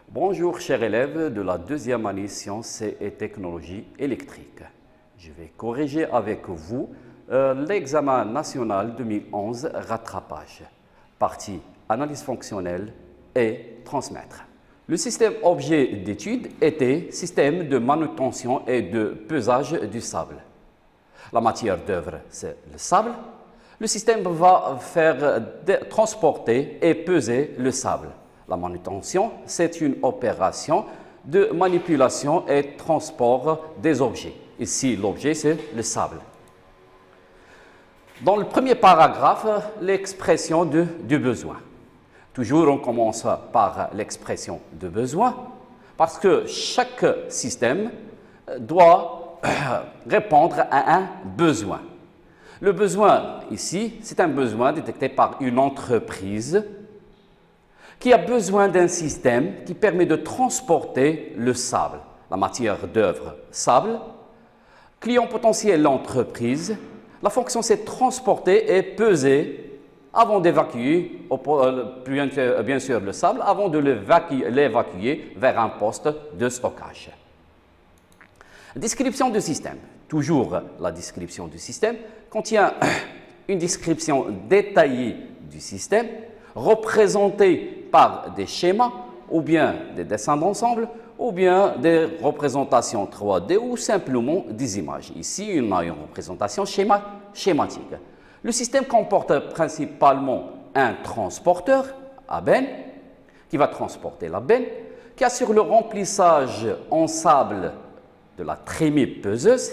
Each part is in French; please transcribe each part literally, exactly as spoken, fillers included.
Bonjour chers élèves de la deuxième année Sciences et Technologies électriques. Je vais corriger avec vous euh, l'examen national deux mille onze rattrapage, partie analyse fonctionnelle et transmettre. Le système objet d'étude était système de manutention et de pesage du sable. La matière d'œuvre, c'est le sable. Le système va faire transporter et peser le sable. La manutention, c'est une opération de manipulation et transport des objets. Ici, l'objet, c'est le sable. Dans le premier paragraphe, l'expression de, du besoin. Toujours, on commence par l'expression de besoin, parce que chaque système doit répondre à un besoin. Le besoin, ici, c'est un besoin détecté par une entreprise qui a besoin d'un système qui permet de transporter le sable, la matière d'œuvre sable. Client potentiel, l'entreprise. La fonction, c'est transporter et peser avant d'évacuer, bien sûr, le sable, avant de l'évacuer vers un poste de stockage. Description du système. Toujours la description du système contient une description détaillée du système, représentée par des schémas, ou bien des dessins d'ensemble, ou bien des représentations trois D ou simplement des images. Ici, on a une représentation schéma, schématique. Le système comporte principalement un transporteur à benne, qui va transporter la benne, qui assure le remplissage en sable de la trémie peseuse.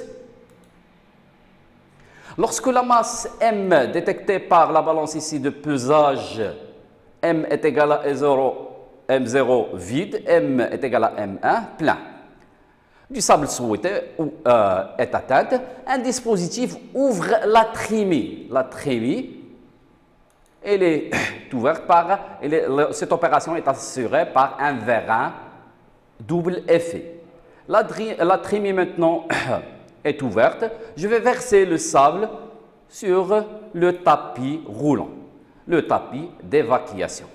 Lorsque la masse M détectée par la balance ici de pesage, M est égal à M zéro vide, M est égal à M un plein, du sable souhaité euh, est atteinte, un dispositif ouvre la trémie. La trémie, elle est ouverte par, elle est, cette opération est assurée par un vérin double effet. La, la trémie maintenant est ouverte. Je vais verser le sable sur le tapis roulant, le tapis d'évacuation.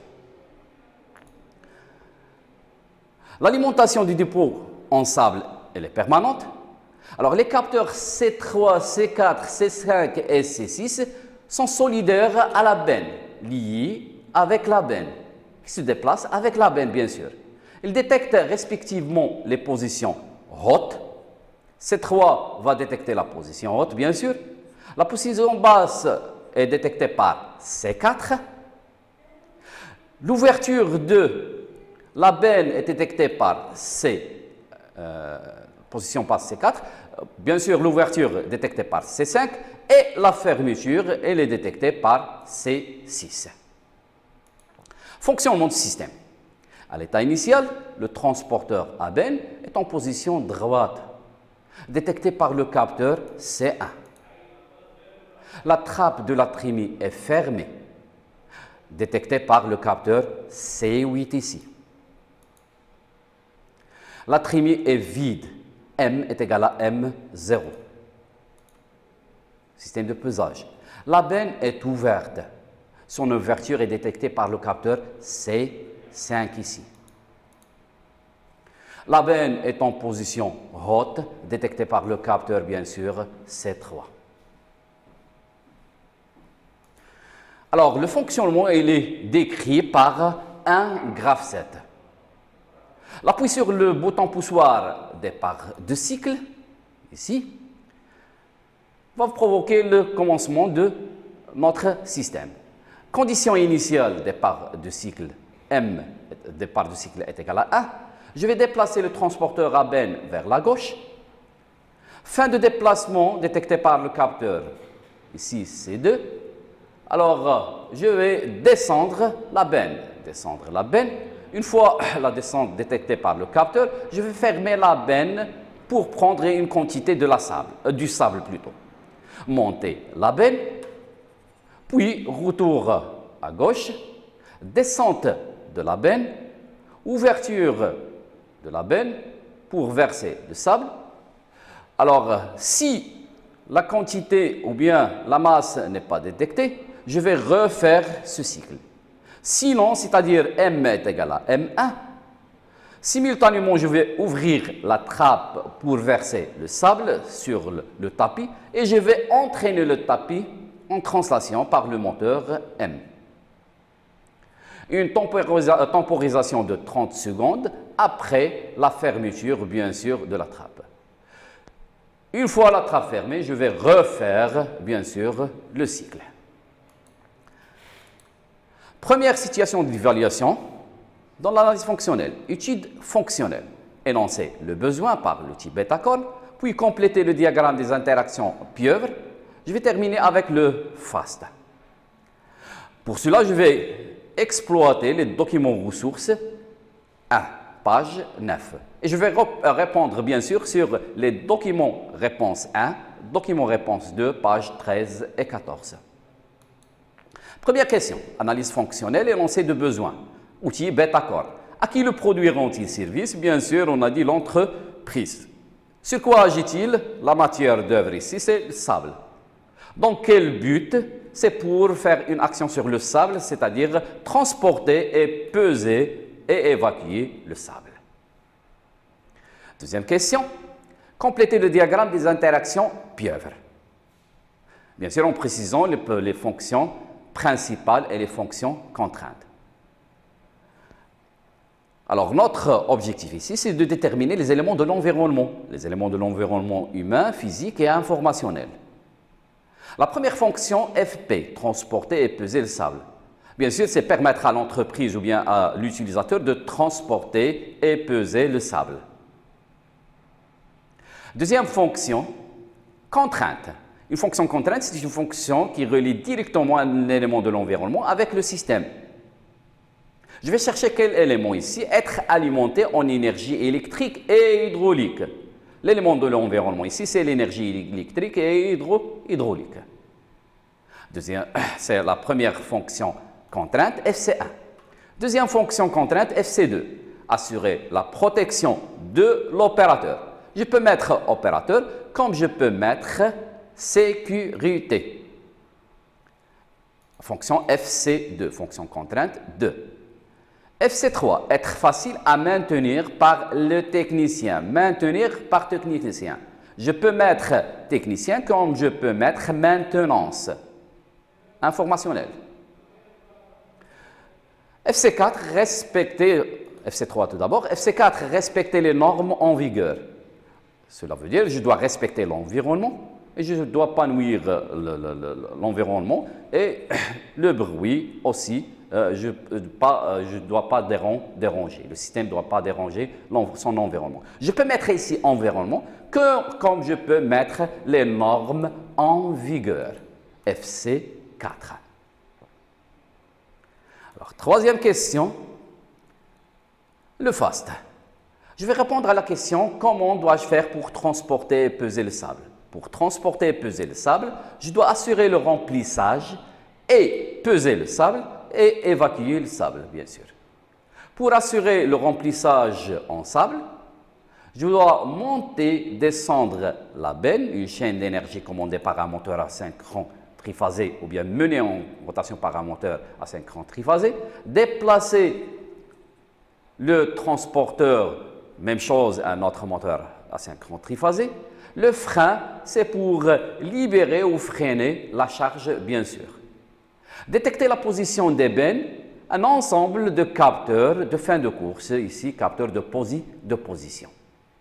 L'alimentation du dépôt en sable, elle est permanente. Alors, les capteurs C trois, C quatre, C cinq et C six sont solidaires à la benne, liés avec la benne, qui se déplacent avec la benne, bien sûr. Ils détectent respectivement les positions hautes. C trois va détecter la position haute, bien sûr. La position basse est détectée par C quatre. L'ouverture de la benne est détectée par C, euh, position par C quatre. Bien sûr, l'ouverture est détectée par C cinq. Et la fermeture, elle est détectée par C six. Fonctionnement du système. À l'état initial, le transporteur à benne est en position droite, détecté par le capteur C un. La trappe de la trémie est fermée, détectée par le capteur C huit ici. La trémie est vide, M est égal à M zéro. Système de pesage. La benne est ouverte. Son ouverture est détectée par le capteur C cinq ici. La benne est en position haute, détectée par le capteur, bien sûr, C trois. Alors, le fonctionnement, il est décrit par un graphset. L'appui sur le bouton poussoir départ de cycle, ici, va provoquer le commencement de notre système. Condition initiale, départ de cycle, M, départ de cycle est égal à un. Je vais déplacer le transporteur à benne vers la gauche. Fin de déplacement détecté par le capteur, ici C deux. Alors, je vais descendre la benne. Descendre la benne. Une fois la descente détectée par le capteur, je vais fermer la benne pour prendre une quantité de la sable, euh, du sable plutôt. Monter la benne, puis retour à gauche, descente de la benne, ouverture de la benne pour verser le sable. Alors, si la quantité ou bien la masse n'est pas détectée, je vais refaire ce cycle. Sinon, c'est-à-dire M est égal à M un, Simultanément, je vais ouvrir la trappe pour verser le sable sur le, le tapis et je vais entraîner le tapis en translation par le moteur M. Une temporisa temporisation de trente secondes après la fermeture, bien sûr, de la trappe. Une fois la trappe fermée, je vais refaire, bien sûr, le cycle. Première situation d'évaluation dans l'analyse fonctionnelle. Étude fonctionnelle. Énoncer le besoin par l'outil Betacol, puis compléter le diagramme des interactions pieuvres. Je vais terminer avec le FAST. Pour cela, je vais exploiter les documents ressources un, page neuf. Et je vais répondre, bien sûr, sur les documents réponse un, documents réponse deux, pages treize et quatorze. Première question, analyse fonctionnelle et énoncé de besoin. Outil Betacol. À qui le produit rend-il service? Bien sûr, on a dit l'entreprise. Sur quoi agit-il? La matière d'œuvre ici, c'est le sable. Dans quel but? C'est pour faire une action sur le sable, c'est-à-dire transporter et peser et évacuer le sable. Deuxième question, compléter le diagramme des interactions pieuvres. Bien sûr, en précisant les, les fonctions principales et les fonctions contraintes. Alors, notre objectif ici, c'est de déterminer les éléments de l'environnement, les éléments de l'environnement humain, physique et informationnel. La première fonction F P, transporter et peser le sable. Bien sûr, c'est permettre à l'entreprise ou bien à l'utilisateur de transporter et peser le sable. Deuxième fonction, contrainte. Une fonction contrainte, c'est une fonction qui relie directement un élément de l'environnement avec le système. Je vais chercher quel élément ici, être alimenté en énergie électrique et hydraulique. L'élément de l'environnement ici, c'est l'énergie électrique et hydro hydraulique. Deuxième, c'est la première fonction contrainte, F C un. Deuxième fonction contrainte, F C deux. Assurer la protection de l'opérateur. Je peux mettre opérateur comme je peux mettre sécurité. Fonction F C deux, fonction contrainte deux. F C trois, être facile à maintenir par le technicien. Maintenir par technicien. Je peux mettre technicien comme je peux mettre maintenance. Informationnelle. F C quatre, respecter, F C trois tout d'abord, F C quatre, respecter les normes en vigueur. Cela veut dire que je dois respecter l'environnement et je ne dois pas nuire l'environnement et le bruit aussi. Euh, je ne euh, dois pas déranger, le système ne doit pas déranger son environnement. Je peux mettre ici environnement que, comme je peux mettre les normes en vigueur, F C quatre. Alors, troisième question, le FAST. Je vais répondre à la question, comment dois-je faire pour transporter et peser le sable? Pour transporter et peser le sable, je dois assurer le remplissage et peser le sable et évacuer le sable, bien sûr. Pour assurer le remplissage en sable, je dois monter, descendre la benne, une chaîne d'énergie commandée par un moteur à synchron triphasé ou bien menée en rotation par un moteur à synchron triphasé, déplacer le transporteur, même chose, un autre moteur à synchron triphasé. Le frein, c'est pour libérer ou freiner la charge, bien sûr. Détecter la position des bennes, un ensemble de capteurs de fin de course, ici capteurs de, posi de position.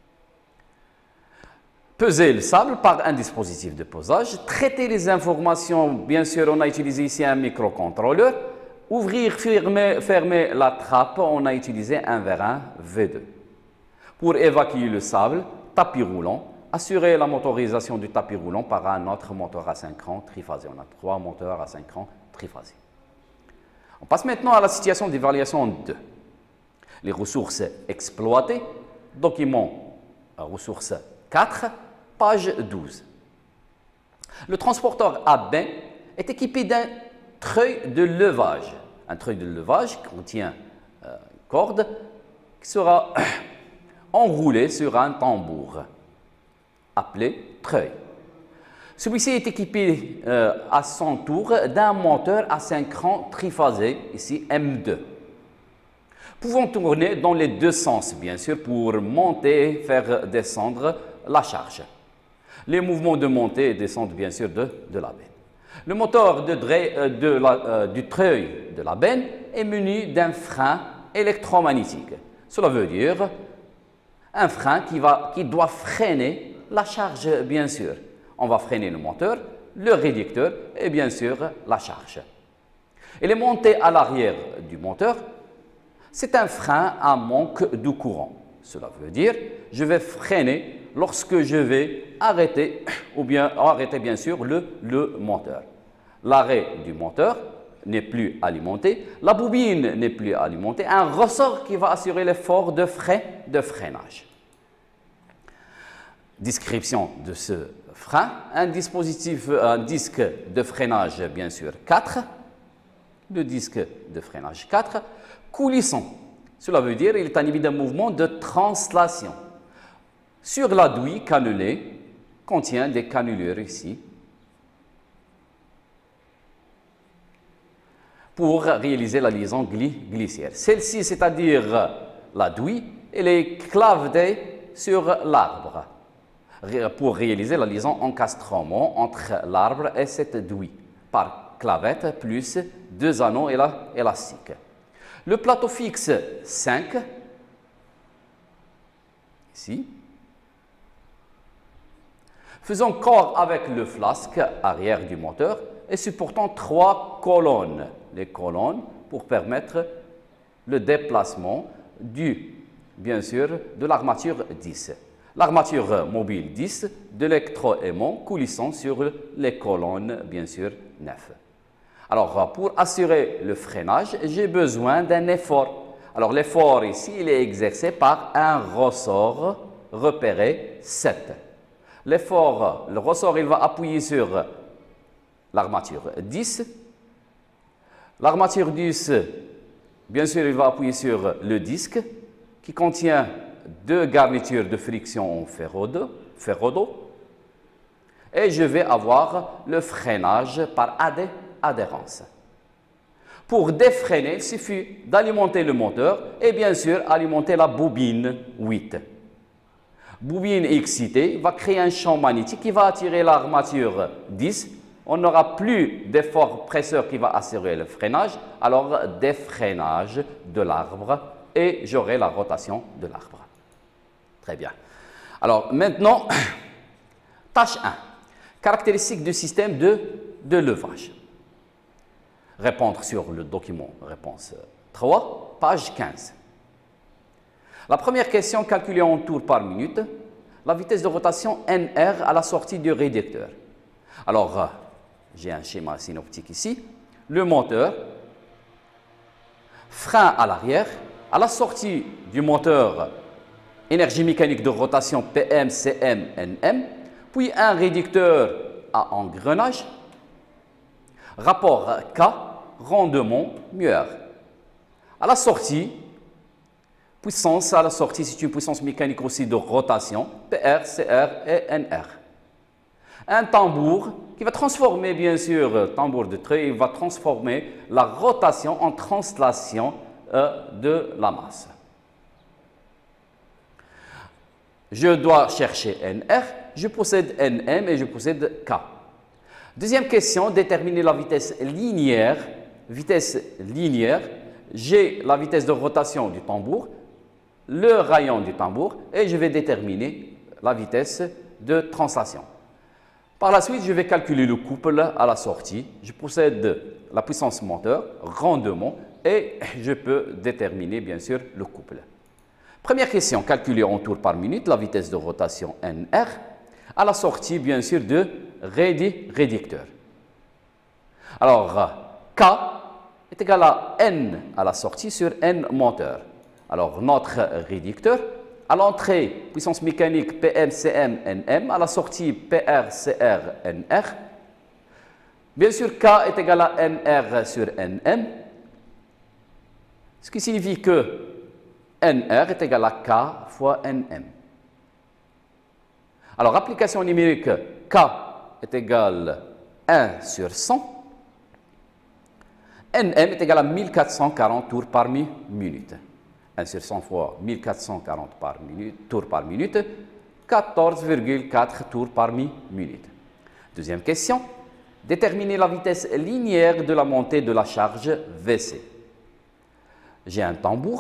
Peser le sable par un dispositif de pesage, traiter les informations, bien sûr on a utilisé ici un microcontrôleur, ouvrir, fermer, fermer la trappe, on a utilisé un vérin V deux. Pour évacuer le sable, tapis roulant, assurer la motorisation du tapis roulant par un autre moteur à synchron triphasé. On a trois moteurs à synchron triphasé. On passe maintenant à la situation d'évaluation deux. Les ressources exploitées, document ressources quatre, page douze. Le transporteur à bain est équipé d'un treuil de levage. Un treuil de levage contient euh, une corde qui sera enroulée sur un tambour appelé treuil. Celui-ci est équipé euh, à son tour d'un moteur à synchron triphasé, ici M deux. pouvant tourner dans les deux sens, bien sûr, pour monter, faire descendre la charge. Les mouvements de montée et descente, bien sûr, de, de la benne. Le moteur de, de la, euh, du treuil de la benne est muni d'un frein électromagnétique. Cela veut dire un frein qui, va, qui doit freiner la charge, bien sûr. On va freiner le moteur, le réducteur et bien sûr la charge. Et les montées à l'arrière du moteur, c'est un frein à manque de courant. Cela veut dire je vais freiner lorsque je vais arrêter ou bien arrêter bien sûr le, le moteur. L'arrêt du moteur n'est plus alimenté, la bobine n'est plus alimentée, un ressort qui va assurer l'effort de frein de freinage. Description de ce frein, un dispositif, un disque de freinage bien sûr quatre, le disque de freinage quatre, coulissant. Cela veut dire qu'il est animé d'un mouvement de translation. Sur la douille cannelée, contient des cannelures ici, pour réaliser la liaison gli glissière. Celle-ci, c'est-à-dire la douille, elle est clavée sur l'arbre pour réaliser la liaison encastrement entre l'arbre et cette douille par clavette plus deux anneaux élastiques. Le plateau fixe cinq, ici, faisant corps avec le flasque arrière du moteur et supportant trois colonnes. Les colonnes pour permettre le déplacement du, bien sûr, de l'armature dix. L'armature mobile dix de l'électroaimant coulissant sur les colonnes, bien sûr, neuf. Alors, pour assurer le freinage, j'ai besoin d'un effort. Alors, l'effort ici, il est exercé par un ressort repéré sept. L'effort, le ressort, il va appuyer sur l'armature dix. L'armature dix, bien sûr, il va appuyer sur le disque qui contient deux garnitures de friction en ferro-dos. Et je vais avoir le freinage par adhé adhérence. Pour défreiner, il suffit d'alimenter le moteur et bien sûr alimenter la bobine huit. Bobine excitée va créer un champ magnétique qui va attirer l'armature dix. On n'aura plus d'effort presseur qui va assurer le freinage, alors défreinage de l'arbre et j'aurai la rotation de l'arbre. Très bien. Alors maintenant, tâche un. Caractéristiques du système de, de levage. Répondre sur le document réponse trois, page quinze. La première question, calculée en tours par minute, la vitesse de rotation N R à la sortie du réducteur. Alors, j'ai un schéma synoptique ici. Le moteur, frein à l'arrière, à la sortie du moteur, énergie mécanique de rotation P M, C M, N M, puis un réducteur à engrenage, rapport K, rendement mueur. À la sortie, puissance à la sortie, c'est une puissance mécanique aussi de rotation, P R, C R et N R. Un tambour qui va transformer, bien sûr, tambour de treuil, il va transformer la rotation en translation euh, de la masse. Je dois chercher N R, je possède N M et je possède K. Deuxième question, déterminer la vitesse linéaire. Vitesse linéaire, j'ai la vitesse de rotation du tambour, le rayon du tambour et je vais déterminer la vitesse de translation. Par la suite, je vais calculer le couple à la sortie. Je possède la puissance moteur, rendement et je peux déterminer bien sûr le couple. Première question, calculer en tours par minute la vitesse de rotation N R à la sortie bien sûr de réducteur. Alors, K est égal à N à la sortie sur N moteur. Alors, notre réducteur, à l'entrée, puissance mécanique P M, C M, N M, à la sortie P R, C R, N R. Bien sûr, K est égal à N R sur N M, ce qui signifie que N R est égal à K fois N M. Alors, application numérique, K est égal à un sur cent. N M est égal à mille quatre cent quarante tours par minute. un sur cent fois mille quatre cent quarante par minute, tours par minute, quatorze virgule quatre tours par minute. Deuxième question. Déterminer la vitesse linéaire de la montée de la charge V C. J'ai un tambour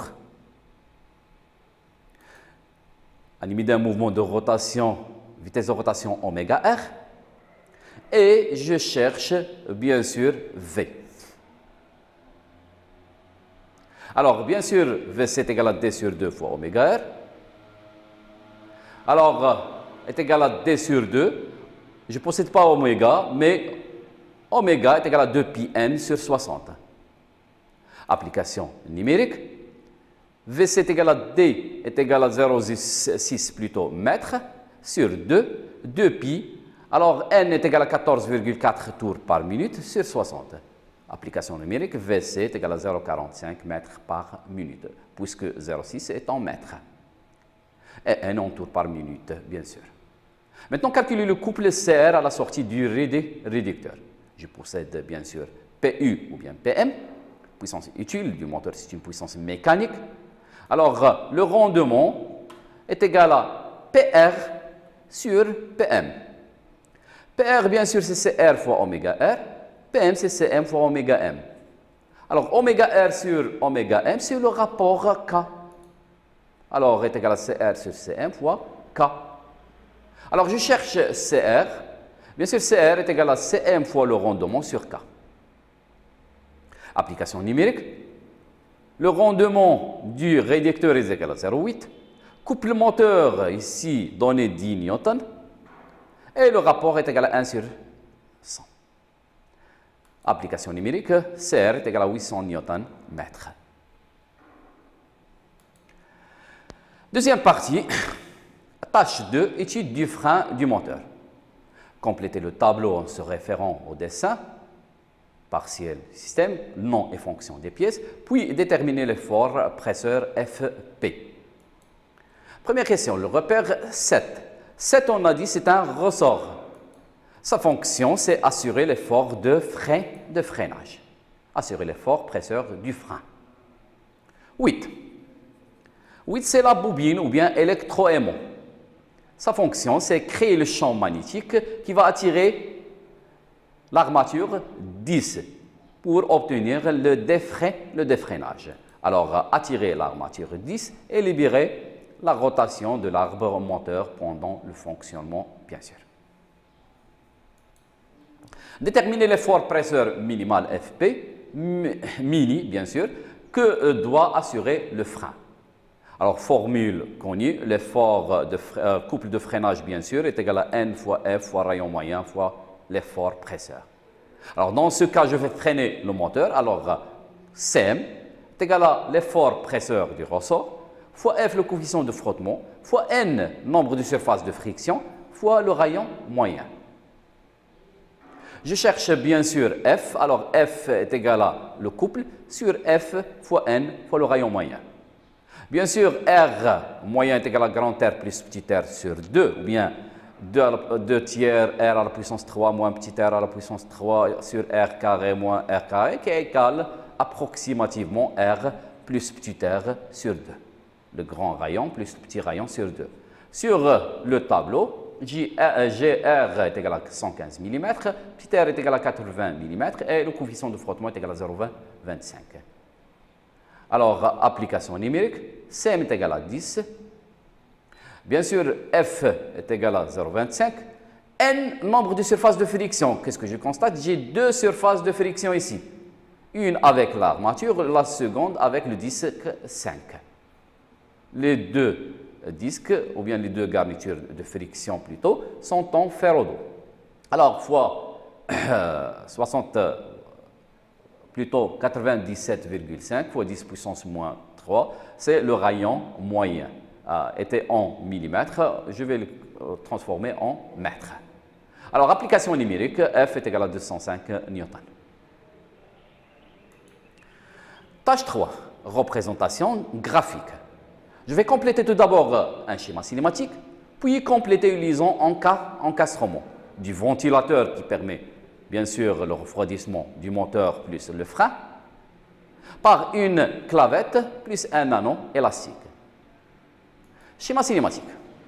animé d'un mouvement de rotation, vitesse de rotation oméga R, et je cherche bien sûr V. Alors, bien sûr, V C est égal à D sur deux fois oméga R. Alors, est égal à D sur deux. Je ne possède pas oméga, mais oméga est égal à deux pi n sur soixante. Application numérique. V C est égal à D est égal à zéro virgule six plutôt mètres sur deux, deux pi. Alors, n est égal à quatorze virgule quatre tours par minute sur soixante. Application numérique, V C est égal à zéro virgule quarante-cinq mètres par minute, puisque zéro virgule six est en mètres. Et n en tours par minute, bien sûr. Maintenant, calculer le couple C R à la sortie du réducteur. Je possède bien sûr P U ou bien P M, puissance utile du moteur, c'est une puissance mécanique. Alors, le rendement est égal à P R sur P M. P R, bien sûr, c'est C R fois oméga R. P M, c'est C M fois oméga M. Alors, oméga R sur oméga M, c'est le rapport K. Alors, est égal à C R sur C M fois K. Alors, je cherche C R. Bien sûr, C R est égal à C M fois le rendement sur K. Application numérique. Le rendement du réducteur est égal à zéro virgule huit. Couple moteur, ici, donné dix newtons. Et le rapport est égal à un sur cent. Application numérique, C R est égal à huit cents newtons mètres. Deuxième partie, tâche deux, étude du frein du moteur. Compléter le tableau en se référant au dessin, partiel système, nom et fonction des pièces, puis déterminer l'effort presseur F P. Première question, le repère sept. sept, on a dit, c'est un ressort. Sa fonction, c'est assurer l'effort de frein, de freinage. Assurer l'effort presseur du frein. huit. huit, c'est la bobine ou bien électroaimant. Sa fonction, c'est créer le champ magnétique qui va attirer l'armature dix pour obtenir le, défrein, le défreinage. Alors, attirer l'armature dix et libérer la rotation de l'arbre moteur pendant le fonctionnement, bien sûr. Déterminer l'effort presseur minimal F P, mini, bien sûr, que doit assurer le frein. Alors, formule connue, l'effort de euh, couple de freinage, bien sûr, est égal à N fois F fois rayon moyen fois l'effort presseur. Alors, dans ce cas, je vais freiner le moteur. Alors, C M est égal à l'effort presseur du ressort fois F, le coefficient de frottement, fois N, nombre de surfaces de friction, fois le rayon moyen. Je cherche bien sûr F. Alors, F est égal à le couple sur F fois N fois le rayon moyen. Bien sûr, R moyen est égal à grand R plus petit r sur deux, ou bien deux tiers R à la puissance trois moins petit r à la puissance trois sur R carré moins R carré, qui égale approximativement R plus petit r sur deux. Le grand rayon plus le petit rayon sur deux. Sur le tableau, G R est égal à cent quinze millimètres, petit r est égal à quatre-vingts millimètres et le coefficient de frottement est égal à zéro virgule vingt-cinq. Alors, application numérique, C M est égal à dix. Bien sûr, F est égal à zéro virgule vingt-cinq. N, nombre de surfaces de friction. Qu'est-ce que je constate? J'ai deux surfaces de friction ici. Une avec l'armature, la seconde avec le disque cinq. Les deux disques, ou bien les deux garnitures de friction plutôt, sont en ferro-dos. Alors, fois euh, soixante, plutôt quatre-vingt-dix-sept virgule cinq fois dix puissance moins trois, c'est le rayon moyen. Euh, était en millimètres, je vais le transformer en mètres. Alors, application numérique, F est égal à deux cent cinq newtons. Tâche trois, représentation graphique. Je vais compléter tout d'abord un schéma cinématique, puis compléter une liaison en encastrement du ventilateur qui permet bien sûr le refroidissement du moteur plus le frein. par une clavette plus un anneau élastique. Schéma cinématique.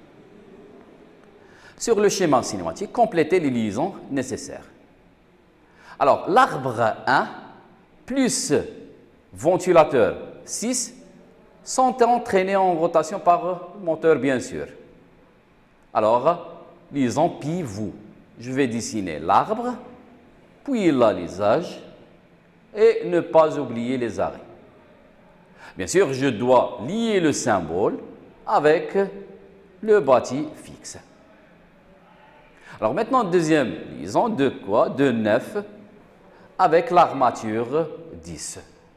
Sur le schéma cinématique, complétez les liaisons nécessaires. Alors, l'arbre un plus ventilateur six sont entraînés en rotation par moteur, bien sûr. Alors, liaison pivot. Je vais dessiner l'arbre, puis l'alisage, et ne pas oublier les arrêts. Bien sûr, je dois lier le symbole avec le bâti fixe. Alors maintenant, deuxième liaison, de quoi? De neuf avec l'armature dix.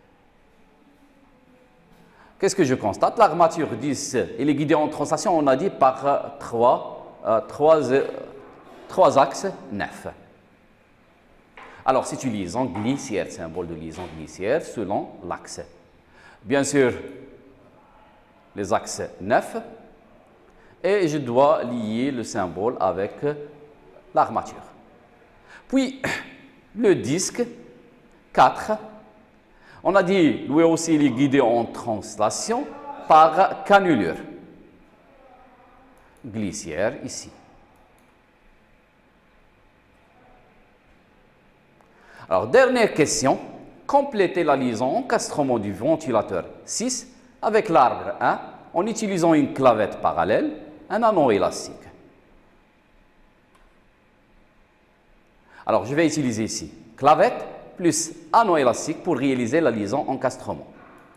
Qu'est-ce que je constate? L'armature dix, elle est guidée en translation, on a dit, par trois, euh, trois, euh, trois axes neuf. Alors, c'est une liaison glissière, symbole de liaison glissière selon l'axe. Bien sûr, les axes neuf, et je dois lier le symbole avec l'armature. Puis, le disque quatre, on a dit, lui aussi, il est guidé en translation par cannelure glissière ici. Alors, dernière question, complétez la liaison encastrement du ventilateur six avec l'arbre un en utilisant une clavette parallèle, un anneau élastique. Alors, je vais utiliser ici clavette plus anneau élastique pour réaliser la liaison encastrement.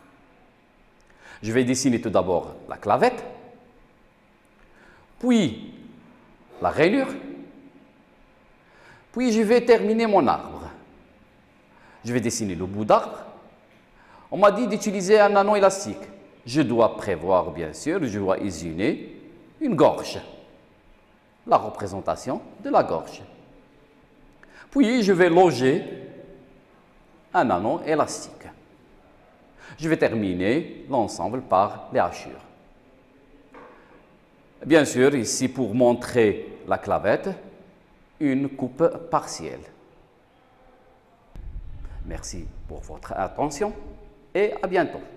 Je vais dessiner tout d'abord la clavette, puis la rainure, puis je vais terminer mon arbre. Je vais dessiner le bout d'arbre. On m'a dit d'utiliser un anneau élastique. Je dois prévoir, bien sûr, je dois usiner une gorge. La représentation de la gorge. Puis, je vais loger un anneau élastique. Je vais terminer l'ensemble par les hachures. Bien sûr, ici, pour montrer la clavette, une coupe partielle. Merci pour votre attention et à bientôt.